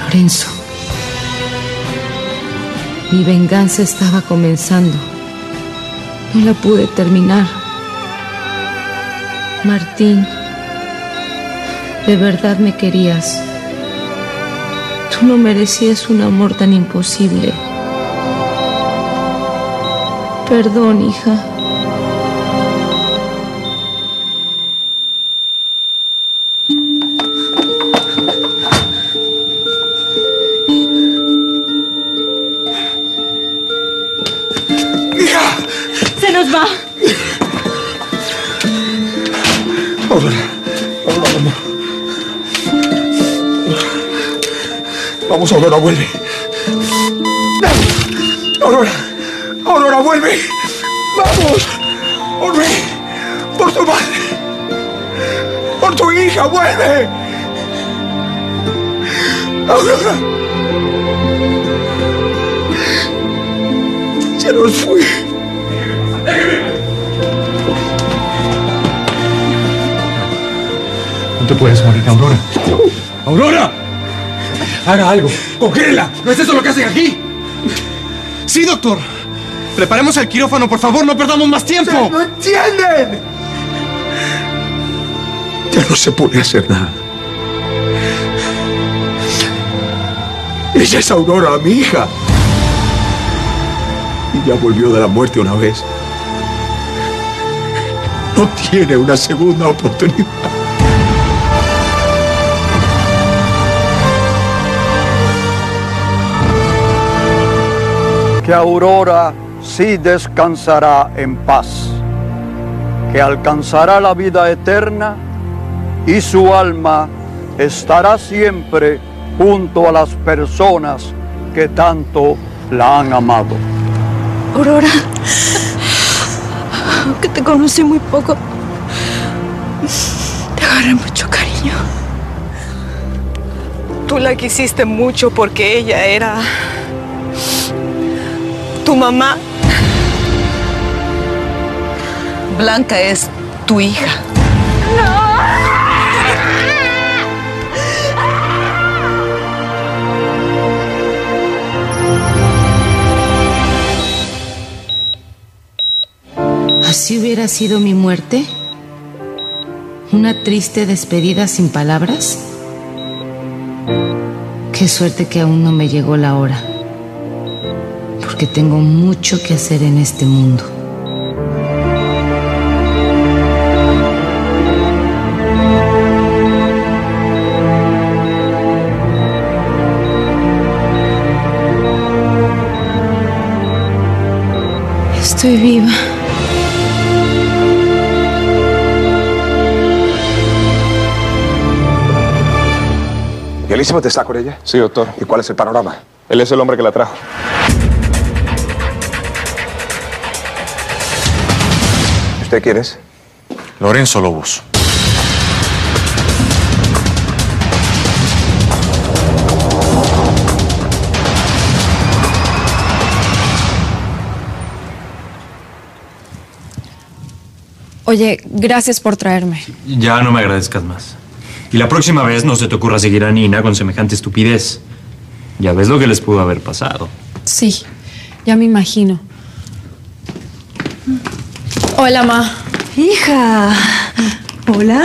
Lorenzo. Mi venganza estaba comenzando. No la pude terminar. Martín, de verdad me querías. Tú no merecías un amor tan imposible. Perdón, hija. ¡Se nos va! Aurora, vamos. Vamos, Aurora, vuelve. Aurora, vuelve. Vamos. Vuelve. Por tu madre. Por tu hija, vuelve. Aurora. Se nos fue. No te puedes morir, Aurora. ¡Aurora! ¡Haga algo! ¡Congélela! ¿No es eso lo que hacen aquí? Sí, doctor. Preparemos el quirófano, por favor, no perdamos más tiempo. ¡No entienden! Ya no se puede hacer nada. Ella es Aurora, mi hija. Y ya volvió de la muerte una vez. No tiene una segunda oportunidad. Que Aurora sí descansará en paz, que alcanzará la vida eterna y su alma estará siempre junto a las personas que tanto la han amado. Aurora, aunque te conocí muy poco, te agarré mucho cariño. Tú la quisiste mucho porque ella era tu mamá. Blanca es tu hija. ¡No! ¿Así hubiera sido mi muerte? ¿Una triste despedida sin palabras? Qué suerte que aún no me llegó la hora, porque tengo mucho que hacer en este mundo. Estoy viva. ¿Y Elizabeth está con ella? Sí, doctor. ¿Y cuál es el panorama? Él es el hombre que la trajo. ¿Usted quién es? Lorenzo Lobos. Oye, gracias por traerme. Ya no me agradezcas más. Y la próxima vez no se te ocurra seguir a Nina con semejante estupidez. Ya ves lo que les pudo haber pasado. Sí, ya me imagino. Hola, ma. Hija. Hola.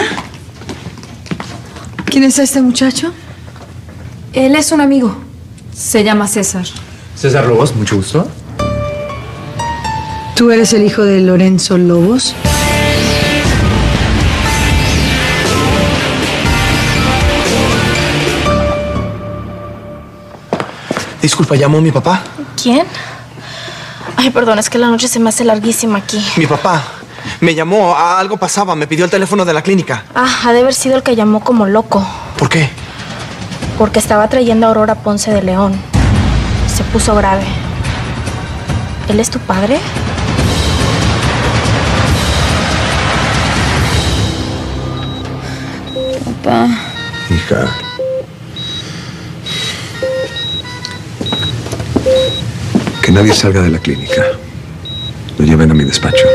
¿Quién es este muchacho? Él es un amigo. Se llama César. César Lobos, mucho gusto. ¿Tú eres el hijo de Lorenzo Lobos? Disculpa, ¿llamó mi papá? ¿Quién? Ay, perdón, es que la noche se me hace larguísima aquí. Mi papá. Me llamó, algo pasaba, me pidió el teléfono de la clínica. Ah, ha de haber sido el que llamó como loco. ¿Por qué? Porque estaba trayendo a Aurora Ponce de León. Se puso grave. ¿Él es tu padre? Papá. Hija. Que nadie salga de la clínica. Lo lleven a mi despacho.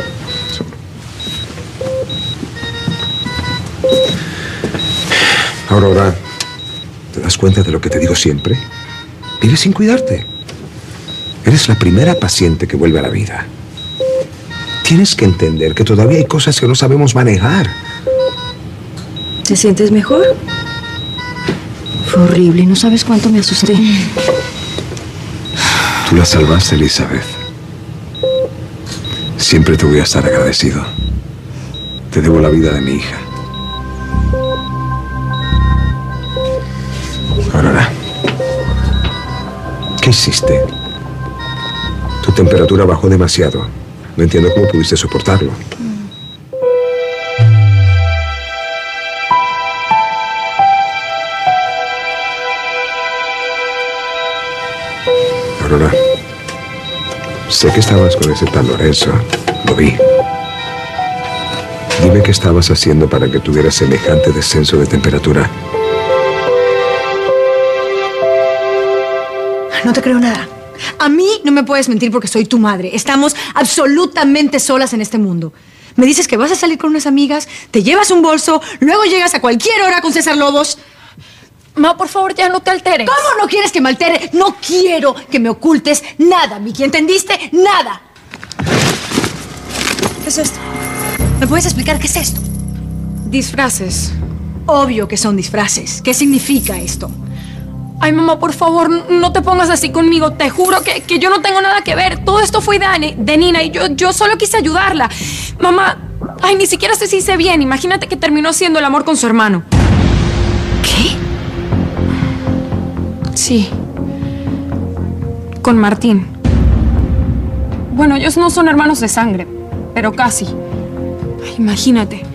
Aurora, ¿Te das cuenta de lo que te digo siempre? Vives sin cuidarte. Eres la primera paciente que vuelve a la vida. Tienes que entender que todavía hay cosas que no sabemos manejar. ¿Te sientes mejor? Fue horrible, no sabes cuánto me asusté. Tú la salvaste, Elizabeth. Siempre te voy a estar agradecido. Te debo la vida de mi hija. Aurora, ¿qué hiciste? Tu temperatura bajó demasiado. No entiendo cómo pudiste soportarlo. Aurora, sé que estabas con ese tal Lorenzo. Lo vi. Dime qué estabas haciendo para que tuvieras semejante descenso de temperatura. No te creo nada. A mí no me puedes mentir porque soy tu madre. Estamos absolutamente solas en este mundo. Me dices que vas a salir con unas amigas, te llevas un bolso, luego llegas a cualquier hora con César Lobos. Ma, por favor, ya no te alteres. ¿Cómo no quieres que me altere? No quiero que me ocultes nada, Miki. ¿Entendiste? Nada. ¿Qué es esto? ¿Me puedes explicar qué es esto? Disfraces. Obvio que son disfraces. ¿Qué significa esto? Ay, mamá, por favor, no te pongas así conmigo. Te juro que yo no tengo nada que ver. Todo esto fue de Nina y yo solo quise ayudarla. Mamá, ay, ni siquiera sé si hice bien. Imagínate que terminó haciendo el amor con su hermano. ¿Qué? Sí. Con Martín. Bueno, ellos no son hermanos de sangre, pero casi. Ay, imagínate.